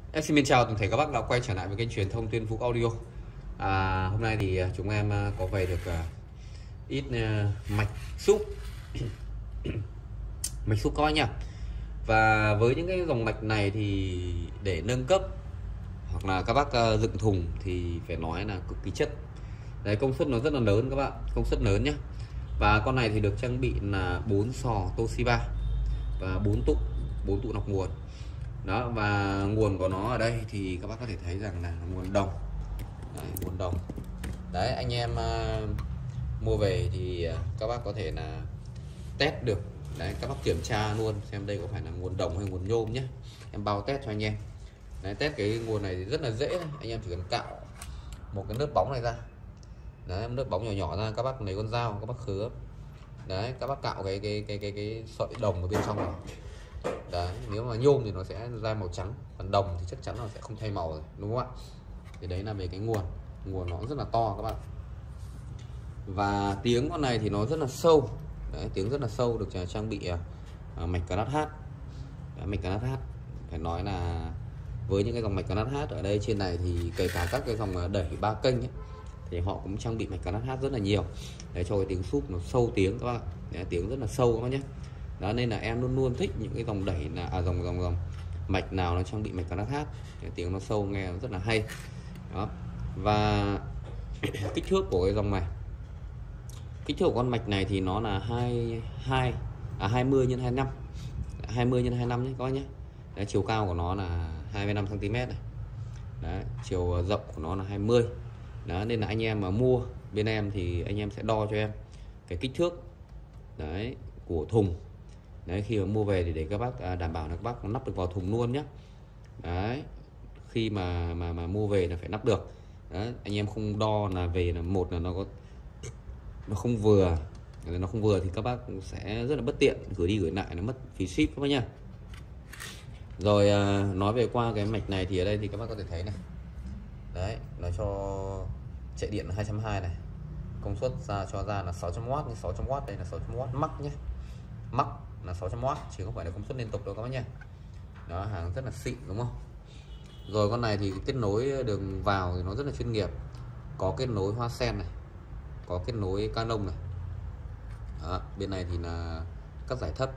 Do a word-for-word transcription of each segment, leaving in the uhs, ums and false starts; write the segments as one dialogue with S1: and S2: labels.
S1: Em xin chào toàn thể các bác đã quay trở lại với kênh truyền thông Tuyên Phú Audio. À, hôm nay thì chúng em có về được uh, ít uh, mạch xúc mạch xúc coi nha. Và với những cái dòng mạch này thì để nâng cấp hoặc là các bác uh, dựng thùng thì phải nói là cực kỳ chất. Đấy, công suất nó rất là lớn các bạn, công suất lớn nhé. Và con này thì được trang bị là bốn sò Toshiba và bốn tụ bốn tụ nọc nguồn. Đó, và nguồn của nó ở đây thì các bác có thể thấy rằng là nguồn đồng. Đấy, nguồn đồng đấy anh em uh, mua về thì uh, các bác có thể là test được. Đấy, các bác kiểm tra luôn xem đây có phải là nguồn đồng hay nguồn nhôm nhé, em bao test cho anh em. Đấy, test cái nguồn này thì rất là dễ, anh em chỉ cần cạo một cái lớp bóng này ra. Đấy, lớp bóng nhỏ nhỏ ra, các bác lấy con dao các bác khứa. Đấy, các bác cạo cái cái cái cái cái sợi đồng ở bên trong này. Đấy, nếu mà nhôm thì nó sẽ ra màu trắng, còn đồng thì chắc chắn là sẽ không thay màu rồi, đúng không ạ? Thì đấy là về cái nguồn nguồn nó rất là to các bạn. Và tiếng con này thì nó rất là sâu. Đấy, tiếng rất là sâu, được trang bị uh, mạch ca hát. Đấy, mạch ca hát phải nói là với những cái dòng mạch ca hát ở đây trên này thì kể cả các cái dòng đẩy ba kênh ấy, thì họ cũng trang bị mạch ca hát rất là nhiều để cho cái tiếng súp nó sâu tiếng các bạn. Đấy, tiếng rất là sâu các bạn nhé. Đó nên là em luôn luôn thích những cái dòng đẩy là à, dòng dòng dòng mạch nào nó trang bị mạch ca hát, cái tiếng nó sâu nghe nó rất là hay. Đó. Và kích thước của cái dòng này, kích thước của con mạch này thì nó là hai hai à hai mươi nhân hai mươi lăm, hai mươi nhân hai mươi lăm nhé các bác nhé. Đấy, chiều cao của nó là hai mươi lăm xăng ti mét này. Đấy, chiều rộng của nó là hai mươi. Đó nên là anh em mà mua bên em thì anh em sẽ đo cho em cái kích thước đấy của thùng. Đấy, khi mà mua về thì để các bác đảm bảo là các bác nắp được vào thùng luôn nhé. Đấy, khi mà mà mà mua về là phải nắp được. Đấy, anh em không đo là về là một là nó có nó không vừa, nó không vừa thì các bác sẽ rất là bất tiện, gửi đi gửi lại nó mất phí ship các bác nhá. Rồi nói về qua cái mạch này thì ở đây thì các bác có thể thấy này. Đấy, nó cho chạy điện là hai trăm hai mươi này, công suất ra cho ra là sáu trăm oát, nhưng sáu trăm oát đây là sáu trăm oát mắc nhé, mắc là sáu trăm oát chứ không phải là công suất liên tục đâu các bác nhé. Đó, hàng rất là xịn đúng không? Rồi con này thì kết nối đường vào thì nó rất là chuyên nghiệp, có kết nối hoa sen này, có kết nối Canon này. Đó, bên này thì là các giải thấp,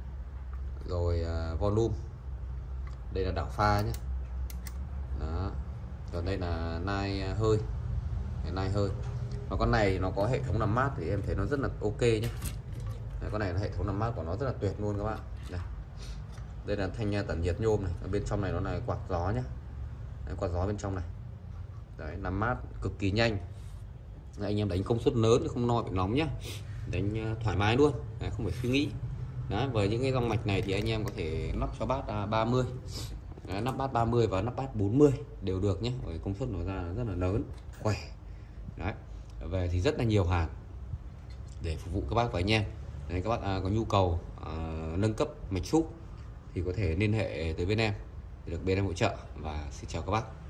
S1: rồi uh, volume, đây là đảo pha nhé. Đó, còn đây là nai hơi, nai hơi. Và con này nó có hệ thống làm mát thì em thấy nó rất là ok nhé. Đấy, con này là hệ thống làm mát của nó rất là tuyệt luôn các bạn. Đây, đây là thanh tản nhiệt nhôm này, ở bên trong này nó là quạt gió nhé. Đấy, quạt gió bên trong này. Đấy, làm mát cực kỳ nhanh. Đấy, anh em đánh công suất lớn không lo bị nóng nhé, đánh thoải mái luôn. Đấy, không phải suy nghĩ. Đấy, với những cái dòng mạch này thì anh em có thể lắp cho bát à, ba mươi. Đấy, nắp bát ba mươi và nắp bát bốn mươi đều được nhé, với công suất nó ra rất là lớn, khỏe. Đấy, về thì rất là nhiều hàng để phục vụ các bác và anh em. Đấy, các bác à, có nhu cầu à, nâng cấp mạch xúc thì có thể liên hệ tới bên em để được bên em hỗ trợ. Và xin chào các bác.